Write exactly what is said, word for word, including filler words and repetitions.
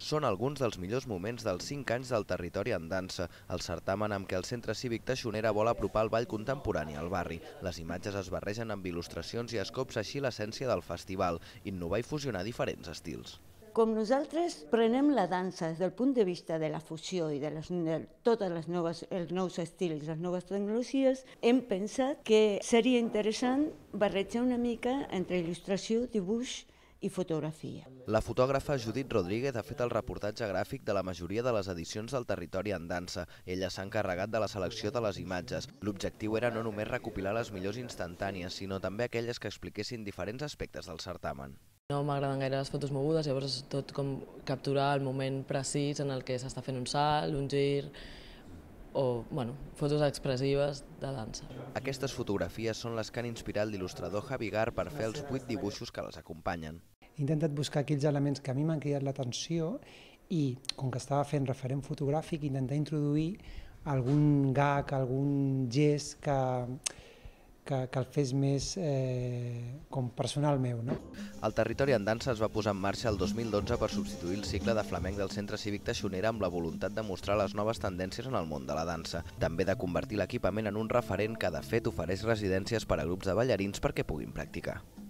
Són alguns dels millors moments dels cinc anys del Territori en Dansa, el certamen amb què el Centre Cívic Taxonera vol apropar el ball contemporani al barri. Les imatges es barregen amb il·lustracions i es copsa així l'essència del festival, innovar i fusionar diferents estils. Com nosaltres prenem la dansa des del punt de vista de la fusió i de, les, de totes les noves, els nous estils, les noves tecnologies, hem pensat que seria interessant barrejar una mica entre il·lustració, dibuix i fotografia. La fotògrafa Judit Rodríguez ha fet el reportatge gràfic de la majoria de les edicions del Territori en Dansa. Ella s'ha encarregat de la selecció de les imatges. L'objectiu era no només recopilar les millors instantànies, sinó també aquelles que expliquessin diferents aspectes del certamen. No m'agraden gaire les fotos mogudes, llavors és tot com capturar el moment precís en el que s'està fent un salt, un gir, o bueno, fotos expressives de dansa. Aquestes fotografies són les que han inspirat l'il·lustrador Javi Gar per fer els vuit dibuixos que les acompanyen. He intentat buscar aquells elements que a mi m'han cridat l'atenció i, com que estava fent referent fotogràfic, intentar introduir algun gag, algun gest que, que, que el fes més eh, com personal meu. No? El Territori en Dansa es va posar en marxa el dos mil dotze per substituir el cicle de flamenc del Centre Cívic Taxonera amb la voluntat de mostrar les noves tendències en el món de la dansa, també de convertir l'equipament en un referent que de fet ofereix residències per a grups de ballarins perquè puguin practicar.